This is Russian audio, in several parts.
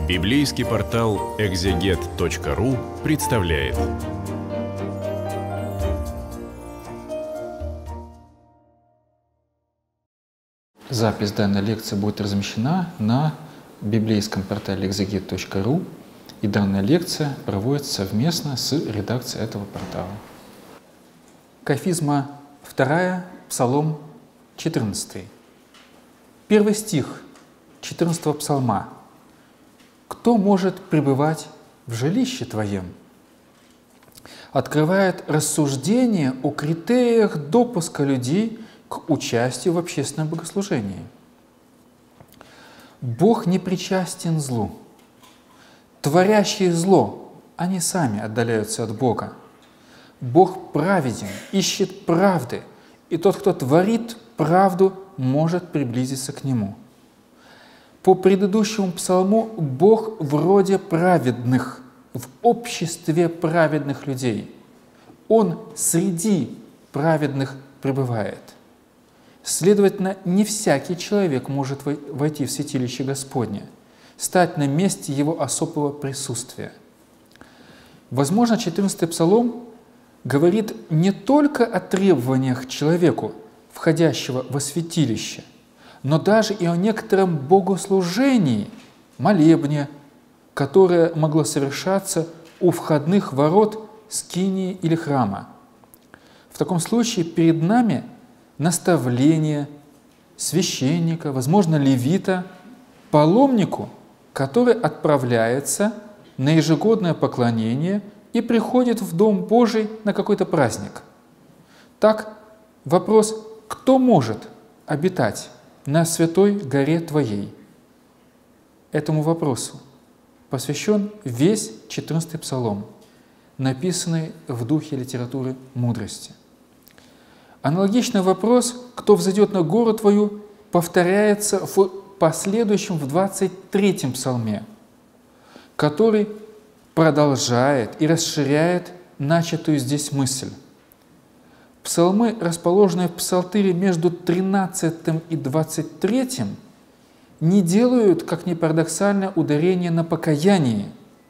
Библейский портал экзегет.ру представляет. Запись данной лекции будет размещена на библейском портале экзегет.ру, и данная лекция проводится совместно с редакцией этого портала. Кафизма 2, Псалом 14. Первый стих 14 псалма. «Кто может пребывать в жилище Твоем?» Открывает рассуждение о критериях допуска людей к участию в общественном богослужении. Бог не причастен злу. Творящие зло, они сами отдаляются от Бога. Бог праведен, ищет правды, и тот, кто творит правду, может приблизиться к Нему. По предыдущему псалму Бог в роде праведных, в обществе праведных людей. Он среди праведных пребывает. Следовательно, не всякий человек может войти в святилище Господне, стать на месте Его особого присутствия. Возможно, 14-й псалом говорит не только о требованиях человеку, входящего во святилище, но даже и о некотором богослужении, молебне, которое могло совершаться у входных ворот скинии или храма. В таком случае перед нами наставление священника, возможно, левита, паломнику, который отправляется на ежегодное поклонение и приходит в Дом Божий на какой-то праздник. Так, вопрос, кто может обитать на святой горе Твоей? Этому вопросу посвящен весь 14-й псалом, написанный в духе литературы мудрости. Аналогичный вопрос, кто взойдет на гору Твою, повторяется в последующем, в 23-м псалме, который продолжает и расширяет начатую здесь мысль. Псалмы, расположенные в псалтыре между 13 и 23, не делают, как ни парадоксально, ударение на покаянии.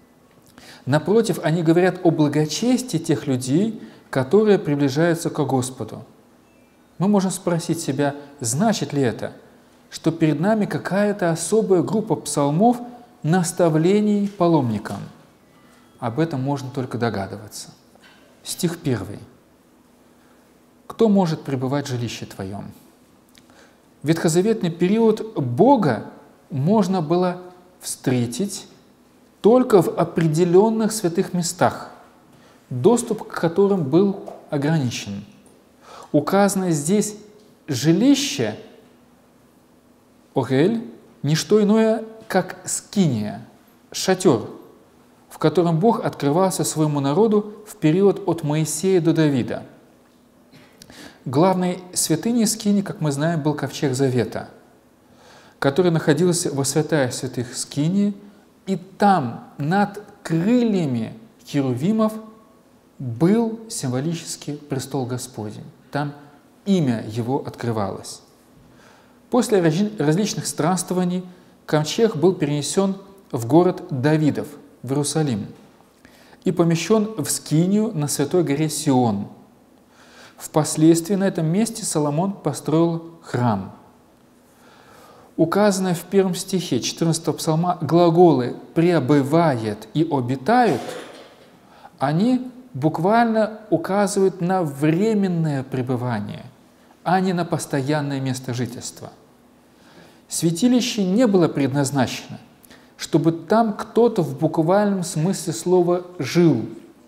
Напротив, они говорят о благочестии тех людей, которые приближаются к Господу. Мы можем спросить себя, значит ли это, что перед нами какая-то особая группа псалмов наставлений паломникам? Об этом можно только догадываться. Стих 1. «Кто может пребывать в жилище Твоем?» В ветхозаветный период Бога можно было встретить только в определенных святых местах, доступ к которым был ограничен. Указанное здесь жилище, Огель, не что иное, как скиния, шатер, в котором Бог открывался своему народу в период от Моисея до Давида. Главной святыней скинии, как мы знаем, был ковчег Завета, который находился во святая святых скинии, и там над крыльями херувимов был символический престол Господень. Там имя Его открывалось. После различных странствований ковчег был перенесен в город Давидов, в Иерусалим, и помещен в скинию на святой горе Сион. Впоследствии на этом месте Соломон построил храм. Указанные в первом стихе 14 псалма глаголы «пребывает» и «обитают», они буквально указывают на временное пребывание, а не на постоянное место жительства. Святилище не было предназначено, чтобы там кто-то в буквальном смысле слова жил.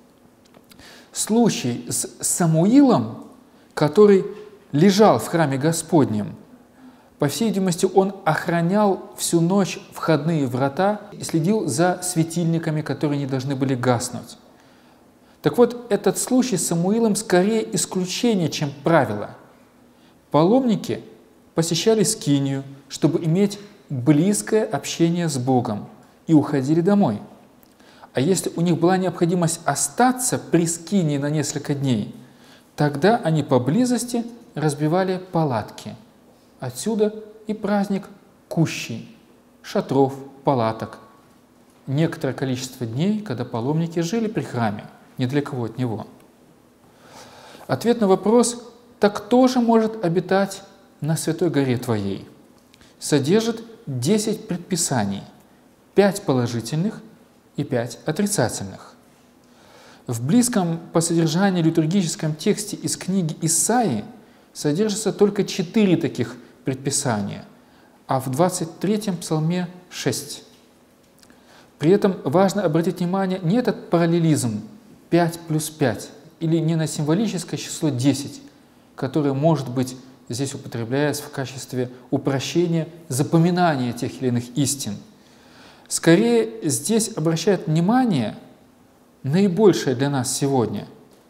Случай с Самуилом, который лежал в храме Господнем, по всей видимости, он охранял всю ночь входные врата и следил за светильниками, которые не должны были гаснуть. Так вот, этот случай с Самуилом скорее исключение, чем правило. Паломники посещали скинию, чтобы иметь близкое общение с Богом, и уходили домой. А если у них была необходимость остаться при скинии на несколько дней, тогда они поблизости разбивали палатки. Отсюда и праздник кущей, шатров, палаток. некоторое количество дней, когда паломники жили при храме, ни для кого от него. Ответ на вопрос «Так кто же может обитать на святой горе твоей?» содержит 10 предписаний, 5 положительных и 5 отрицательных. В близком по содержанию литургическом тексте из книги Исаии содержится только 4 таких предписания, а в 23-м псалме 6. При этом важно обратить внимание не этот параллелизм 5 плюс 5, или не на символическое число 10, которое может быть здесь употребляется в качестве упрощения запоминания тех или иных истин. Скорее, здесь обращает внимание наибольшее для нас сегодня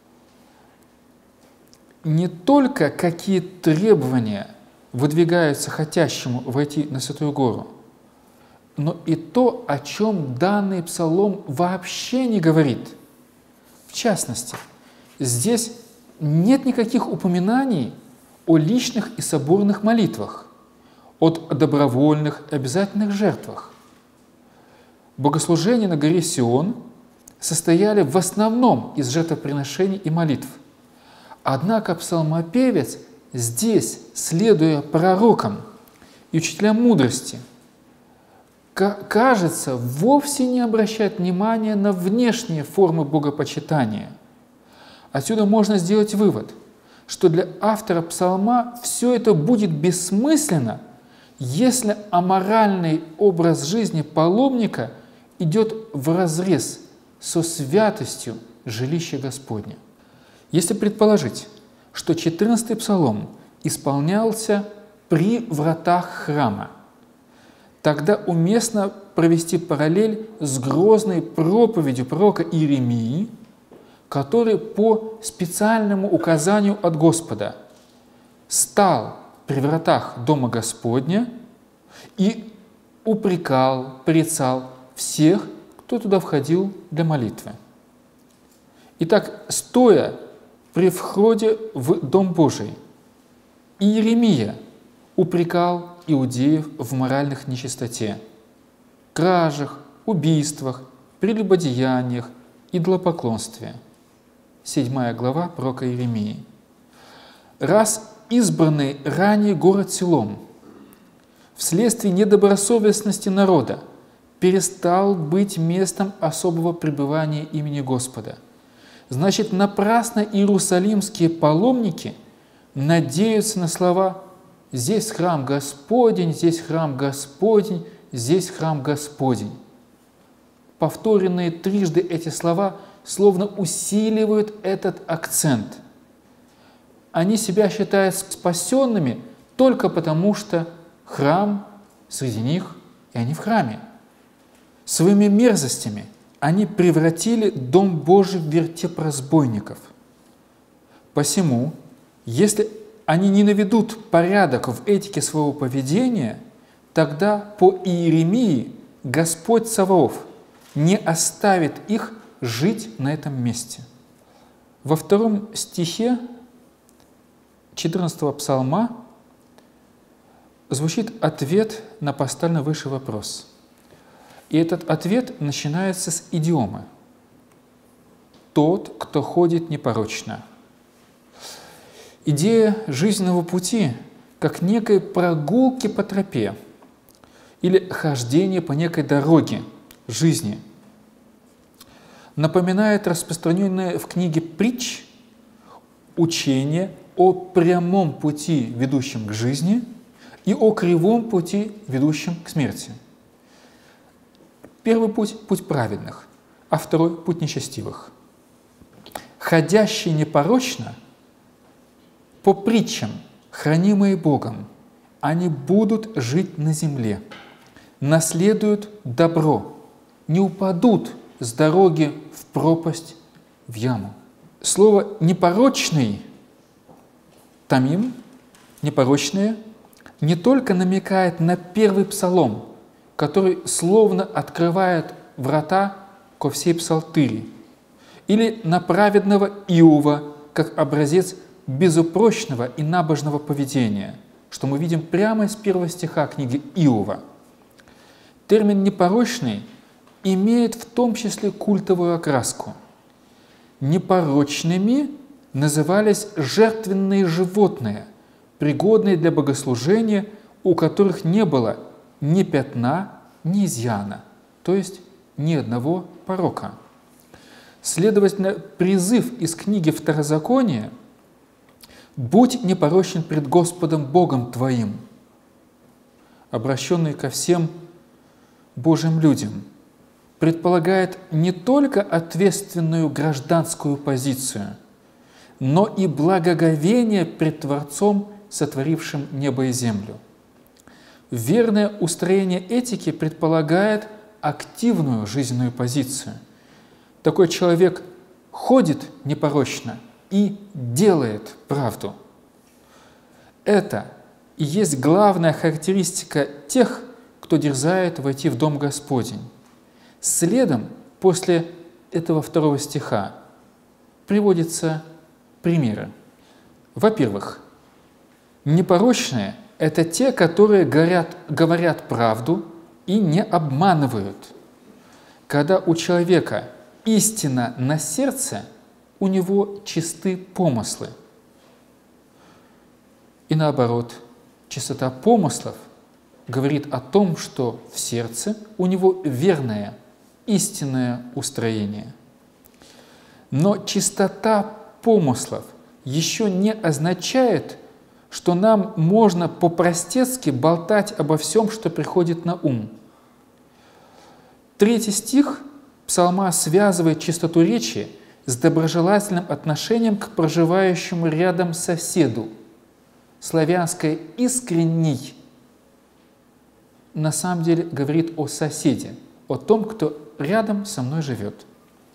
не только какие требования выдвигаются хотящему войти на Святую Гору, но и то, о чем данный псалом вообще не говорит. В частности, здесь нет никаких упоминаний о личных и соборных молитвах, от добровольных и обязательных жертвах. Богослужения на горе Сион состояли в основном из жертвоприношений и молитв. Однако псалмопевец здесь, следуя пророкам и учителям мудрости, кажется, вовсе не обращает внимания на внешние формы богопочитания. Отсюда можно сделать вывод, что для автора псалма все это будет бессмысленно, если аморальный образ жизни паломника идет вразрез со святостью жилища Господня. Если предположить, что 14-й псалом исполнялся при вратах храма, тогда уместно провести параллель с грозной проповедью пророка Иеремии, который по специальному указанию от Господа стал при вратах Дома Господня и упрекал, порицал всех, кто туда входил для молитвы. Итак, стоя при входе в Дом Божий, Иеремия упрекал иудеев в моральных нечистоте, кражах, убийствах, прелюбодеяниях, идолопоклонстве. 7 глава пророка Иеремии. Раз избранный ранее город Силом вследствие недобросовестности народа перестал быть местом особого пребывания имени Господа, значит, напрасно иерусалимские паломники надеются на слова «здесь храм Господень, здесь храм Господень, здесь храм Господень». Повторенные трижды эти слова словно усиливают этот акцент. Они себя считают спасенными только потому, что храм среди них, и они в храме. Своими мерзостями они превратили Дом Божий в вертеп разбойников. Посему, если они не наведут порядок в этике своего поведения, тогда по Иеремии Господь Саваоф не оставит их жить на этом месте. Во 2 стихе 14 псалма звучит ответ на поставленный выше вопрос. И этот ответ начинается с идиомы «тот, кто ходит непорочно». Идея жизненного пути как некой прогулки по тропе или хождение по некой дороге жизни напоминает распространенное в книге «Притч» учение о прямом пути, ведущем к жизни, и о кривом пути, ведущем к смерти. Первый путь – путь праведных, а второй – путь нечестивых. Ходящие непорочно, по притчам, хранимые Богом, они будут жить на земле, наследуют добро, не упадут с дороги в пропасть, в яму. Слово «непорочный» тамим, непорочные, не только намекает на первый псалом, который словно открывает врата ко всей псалтыри, или на праведного Иова, как образец безупречного и набожного поведения, что мы видим прямо из 1 стиха книги Иова. Термин «непорочный» имеет в том числе культовую окраску. Непорочными назывались жертвенные животные, пригодные для богослужения, у которых не было ни пятна, ни изъяна, то есть ни одного порока. Следовательно, призыв из книги Второзакония «Будь непорочен пред Господом Богом твоим», обращенный ко всем Божьим людям, предполагает не только ответственную гражданскую позицию, но и благоговение пред Творцом, сотворившим небо и землю. Верное устроение этики предполагает активную жизненную позицию. Такой человек ходит непорочно и делает правду. Это и есть главная характеристика тех, кто дерзает войти в Дом Господень. Следом, после этого 2 стиха, приводятся примеры. Во-первых, непорочные – это те, которые говорят правду и не обманывают. Когда у человека истина на сердце, у него чисты помыслы. И наоборот, чистота помыслов говорит о том, что в сердце у него верное, истинное устроение. Но чистота помыслов еще не означает, что нам можно по-простецки болтать обо всем, что приходит на ум. 3 стих Псалма связывает чистоту речи с доброжелательным отношением к проживающему рядом соседу. Славянское «искренний» на самом деле говорит о соседе, о том, кто рядом со мной живет.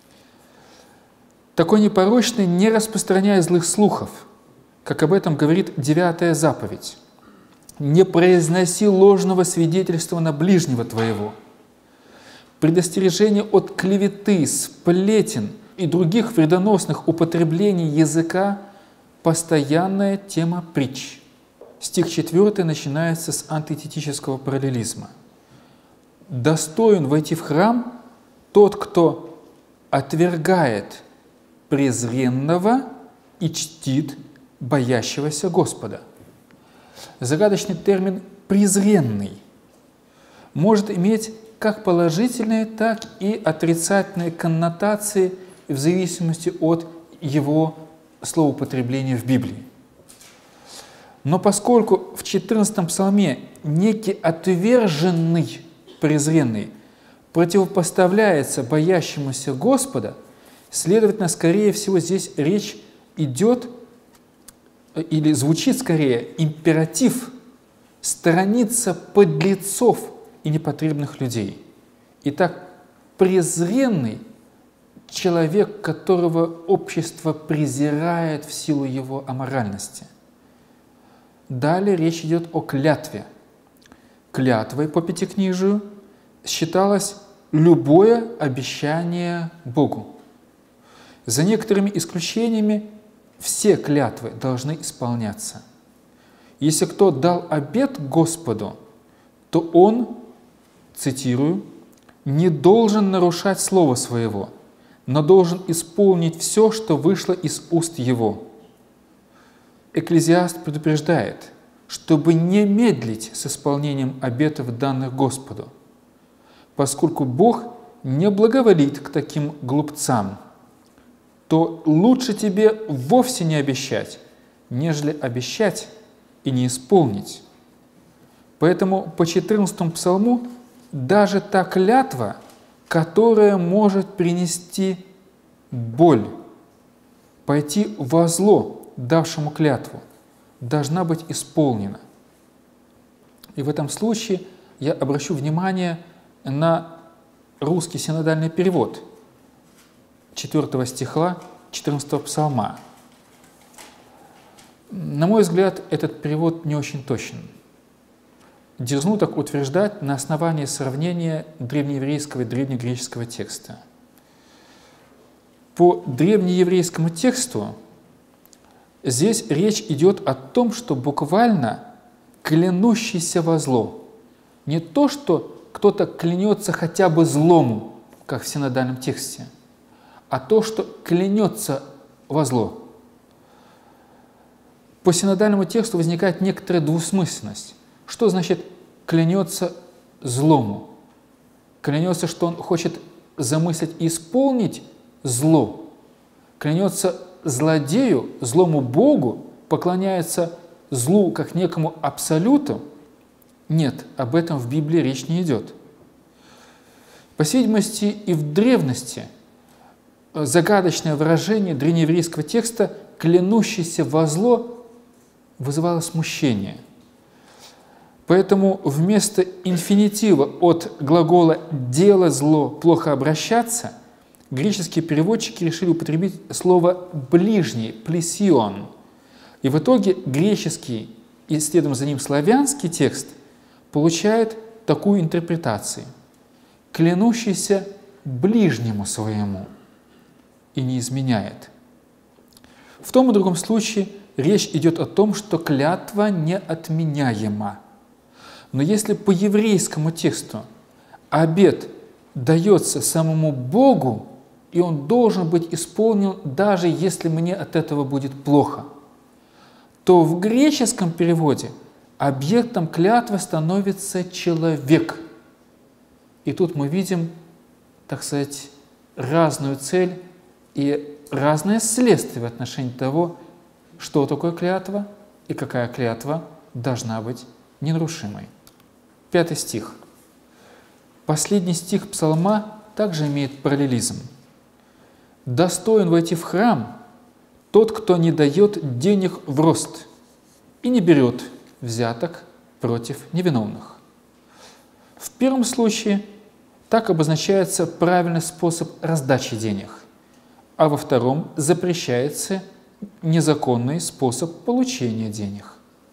Такой непорочный не распространяет злых слухов, как об этом говорит 9 заповедь. «Не произноси ложного свидетельства на ближнего твоего». Предостережение от клеветы, сплетен и других вредоносных употреблений языка – постоянная тема притч. Стих 4 начинается с антитетического параллелизма. «Достоин войти в храм тот, кто отвергает презренного и чтит боящегося Господа». Загадочный термин «презренный» может иметь как положительные, так и отрицательные коннотации в зависимости от его словоупотребления в Библии. Но поскольку в 14 псалме некий отверженный, презренный противопоставляется боящемуся Господа, следовательно, скорее всего, здесь речь идет или звучит скорее императив сторониться подлецов и непотребных людей. Итак, презренный человек, которого общество презирает в силу его аморальности. Далее речь идет о клятве. Клятвой по Пятикнижию считалось любое обещание Богу. За некоторыми исключениями все клятвы должны исполняться. Если кто дал обет Господу, то он, цитирую, «не должен нарушать слово своего, но должен исполнить все, что вышло из уст его». Экклезиаст предупреждает, чтобы не медлить с исполнением обетов, данных Господу, поскольку Бог не благоволит к таким глупцам, то лучше тебе вовсе не обещать, нежели обещать и не исполнить. Поэтому по 14 псалму даже та клятва, которая может принести боль, пойти во зло давшему клятву, должна быть исполнена. И в этом случае я обращу внимание на русский синодальный перевод 4 стиха 14 псалма. На мой взгляд, этот перевод не очень точен. Дерзну так утверждать на основании сравнения древнееврейского и древнегреческого текста. По древнееврейскому тексту здесь речь идет о том, что буквально клянущийся во зло. Не то, что кто-то клянется хотя бы злому, как в синодальном тексте, а то, что клянется во зло. По синодальному тексту возникает некоторая двусмысленность. Что значит клянется злому? Клянется, что он хочет замыслить и исполнить зло. Клянется злодею, злому Богу, поклоняется злу как некому абсолюту? Нет, об этом в Библии речь не идет. По всей видимости, и в древности загадочное выражение древнееврейского текста «клянущийся во зло» вызывало смущение. Поэтому вместо инфинитива от глагола «делать зло, плохо обращаться» греческие переводчики решили употребить слово «ближний», «плесион». И в итоге греческий и следом за ним славянский текст получает такую интерпретацию: «клянущийся ближнему своему» и не изменяет. В том и другом случае речь идет о том, что клятва неотменяема. Но если по еврейскому тексту обет дается самому Богу, и он должен быть исполнен, даже если мне от этого будет плохо, то в греческом переводе объектом клятвы становится человек. И тут мы видим, так сказать, разную цель и разное следствие в отношении того, что такое клятва и какая клятва должна быть ненарушимой. 5 стих. Последний стих псалма также имеет параллелизм. «Достоин войти в храм тот, кто не дает денег в рост и не берет взяток против невиновных». В первом случае так обозначается правильный способ раздачи денег, а во втором запрещается незаконный способ получения денег.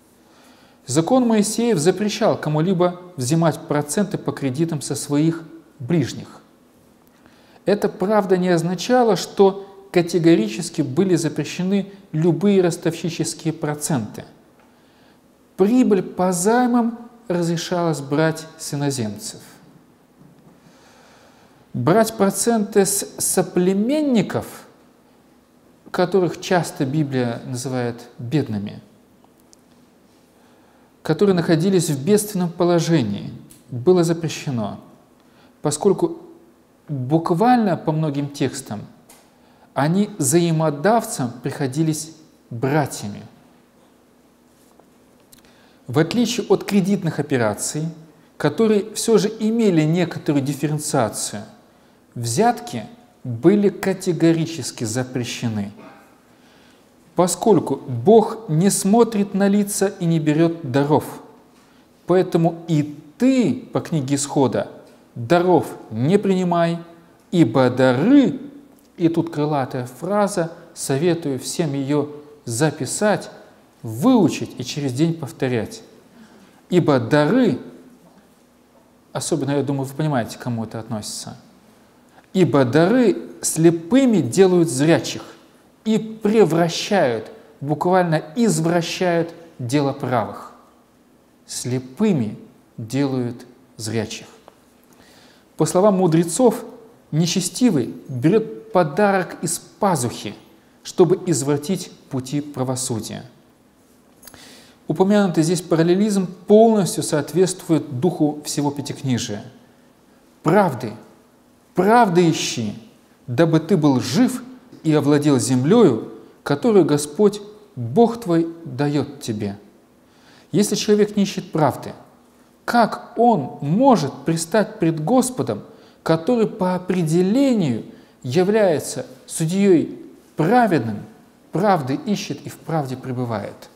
Закон Моисеев запрещал кому-либо взимать проценты по кредитам со своих ближних. Это, правда, не означало, что категорически были запрещены любые ростовщические проценты. Прибыль по займам разрешалось брать с иноземцев. Брать проценты с соплеменников, которых часто Библия называет бедными, которые находились в бедственном положении, было запрещено, поскольку буквально по многим текстам они взаимодавцам приходились братьями. В отличие от кредитных операций, которые все же имели некоторую дифференциацию, взятки были категорически запрещены, поскольку Бог не смотрит на лица и не берет даров. Поэтому и ты, по книге Исхода, даров не принимай, ибо дары, и тут крылатая фраза, советую всем ее записать, выучить и через день повторять. Ибо дары, особенно, я думаю, вы понимаете, к кому это относится, ибо дары слепыми делают зрячих и превращают, буквально извращают дело правых. Слепыми делают зрячих. По словам мудрецов, нечестивый берет подарок из пазухи, чтобы извратить пути правосудия. Упомянутый здесь параллелизм полностью соответствует духу всего Пятикнижия. Правды, правды ищи, дабы ты был жив и овладел землею, которую Господь, Бог твой, дает тебе. Если человек не ищет правды, как он может предстать пред Господом, который по определению является судьей праведным, правды ищет и в правде пребывает?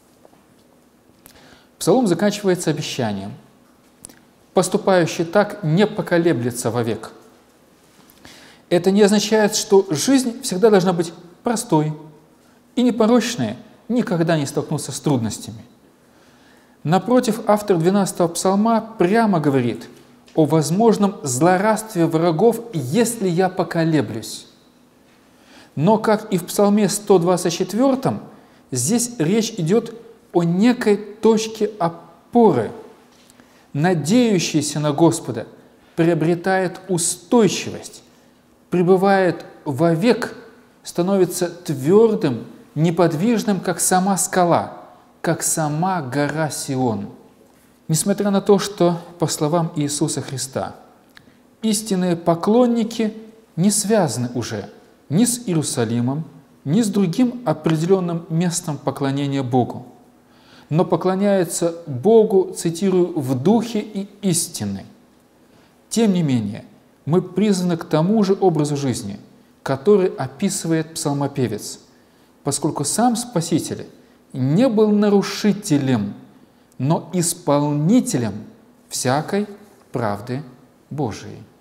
Псалом заканчивается обещанием: «Поступающий так не поколеблется вовек». Это не означает, что жизнь всегда должна быть простой, и непорочные никогда не столкнутся с трудностями. Напротив, автор 12-го псалма прямо говорит о возможном злорадстве врагов, если я поколеблюсь. Но, как и в псалме 124, здесь речь идет о некой точке опоры, надеющейся на Господа, приобретает устойчивость, пребывает вовек, становится твердым, неподвижным, как сама скала, как сама гора Сион. Несмотря на то, что, по словам Иисуса Христа, истинные поклонники не связаны уже ни с Иерусалимом, ни с другим определенным местом поклонения Богу, но поклоняются Богу, цитирую, в духе и истине. Тем не менее, мы призваны к тому же образу жизни, который описывает псалмопевец, поскольку сам Спаситель не был нарушителем, но исполнителем всякой правды Божией.